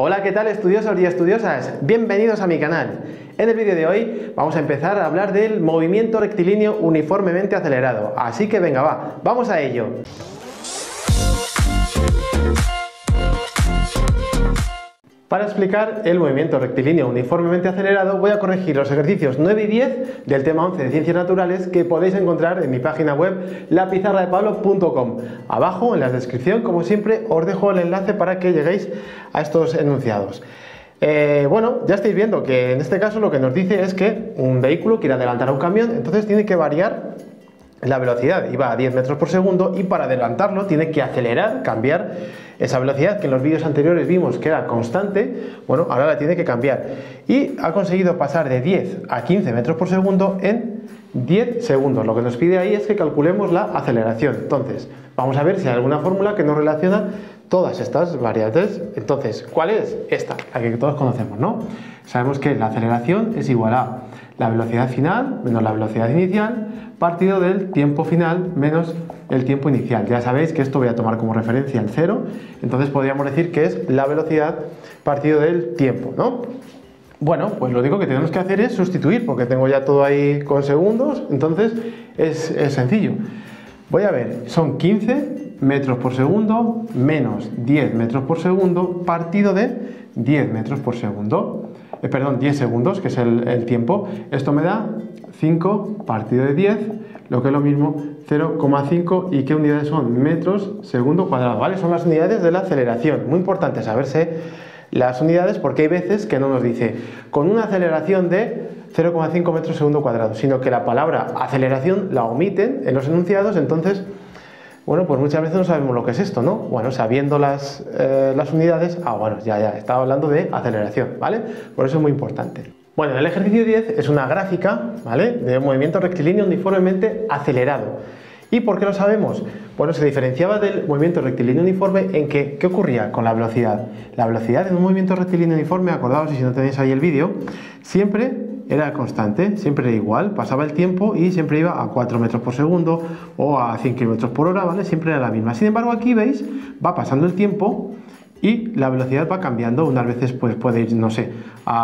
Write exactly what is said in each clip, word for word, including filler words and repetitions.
Hola, ¿qué tal estudiosos y estudiosas? Bienvenidos a mi canal. En el vídeo de hoy vamos a empezar a hablar del movimiento rectilíneo uniformemente acelerado. Así que venga, va, vamos a ello. Para explicar el movimiento rectilíneo uniformemente acelerado voy a corregir los ejercicios nueve y diez del tema once de Ciencias Naturales que podéis encontrar en mi página web la pizarra de pablo punto com. Abajo en la descripción, como siempre, os dejo el enlace para que lleguéis a estos enunciados. Eh, bueno, ya estáis viendo que en este caso lo que nos dice es que un vehículo quiere adelantar a un camión, entonces tiene que variar la velocidad, iba a diez metros por segundo y para adelantarlo tiene que acelerar, cambiar esa velocidad que en los vídeos anteriores vimos que era constante. Bueno, ahora la tiene que cambiar y ha conseguido pasar de diez a quince metros por segundo en diez segundos. Lo que nos pide ahí es que calculemos la aceleración. Entonces, vamos a ver si hay alguna fórmula que nos relaciona todas estas variables. Entonces, ¿cuál es? Esta, la que todos conocemos, ¿no? Sabemos que la aceleración es igual a la velocidad final menos la velocidad inicial partido del tiempo final menos el tiempo inicial. Ya sabéis que esto voy a tomar como referencia el cero, entonces podríamos decir que es la velocidad partido del tiempo, ¿no? Bueno, pues lo único que tenemos que hacer es sustituir, porque tengo ya todo ahí con segundos, entonces es, es sencillo. Voy a ver, son quince metros por segundo menos diez metros por segundo partido de diez metros por segundo. Eh, perdón, diez segundos, que es el, el tiempo. Esto me da cinco partido de diez, lo que es lo mismo cero coma cinco. ¿Y qué unidades son? Metros segundo cuadrado, ¿vale? Son las unidades de la aceleración. Muy importante saberse las unidades porque hay veces que no nos dice con una aceleración de cero coma cinco metros segundo cuadrado, sino que la palabra aceleración la omiten en los enunciados. Entonces, bueno, pues muchas veces no sabemos lo que es esto, ¿no? Bueno, sabiendo las, eh, las unidades, ah, bueno, ya, ya, estaba hablando de aceleración, ¿vale? Por eso es muy importante. Bueno, el ejercicio diez es una gráfica, ¿vale?, de un movimiento rectilíneo uniformemente acelerado. ¿Y por qué lo sabemos? Bueno, se diferenciaba del movimiento rectilíneo uniforme en que, ¿qué ocurría con la velocidad? La velocidad en un movimiento rectilíneo uniforme, acordaos, y si no tenéis ahí el vídeo, siempre era constante, siempre era igual, pasaba el tiempo y siempre iba a cuatro metros por segundo o a cien kilómetros por hora, ¿vale? Siempre era la misma. Sin embargo, aquí veis, va pasando el tiempo y la velocidad va cambiando. Unas veces pues puede ir, no sé,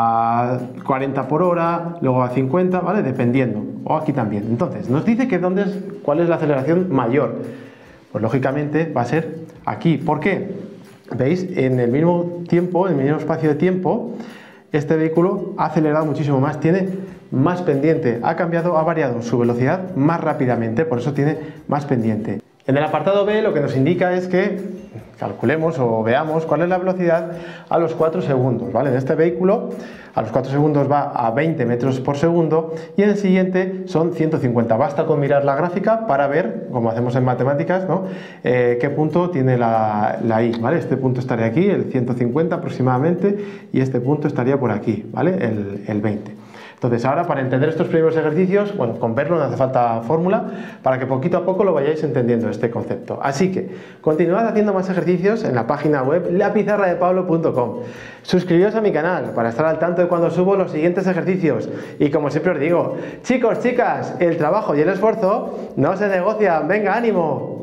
a cuarenta por hora, luego a cincuenta, ¿vale? Dependiendo. O aquí también. Entonces, nos dice que dónde es, cuál es la aceleración mayor. Pues lógicamente va a ser aquí. ¿Por qué? ¿Veis? En el mismo tiempo, en el mismo espacio de tiempo, este vehículo ha acelerado muchísimo más, tiene más pendiente, ha cambiado, ha variado su velocidad más rápidamente, por eso tiene más pendiente. En el apartado B lo que nos indica es que calculemos o veamos cuál es la velocidad a los cuatro segundos, ¿vale? En este vehículo a los cuatro segundos va a veinte metros por segundo y en el siguiente son ciento cincuenta. Basta con mirar la gráfica para ver, como hacemos en matemáticas, ¿no?, eh, qué punto tiene la, la I, ¿vale? Este punto estaría aquí, el ciento cincuenta aproximadamente, y este punto estaría por aquí, ¿vale?, el, el veinte. Entonces ahora, para entender estos primeros ejercicios, bueno, con verlo no hace falta fórmula, para que poquito a poco lo vayáis entendiendo este concepto. Así que continuad haciendo más ejercicios en la página web la pizarra de pablo punto com. Suscribíos a mi canal para estar al tanto de cuando subo los siguientes ejercicios. Y como siempre os digo, chicos, chicas, el trabajo y el esfuerzo no se negocian. ¡Venga, ánimo!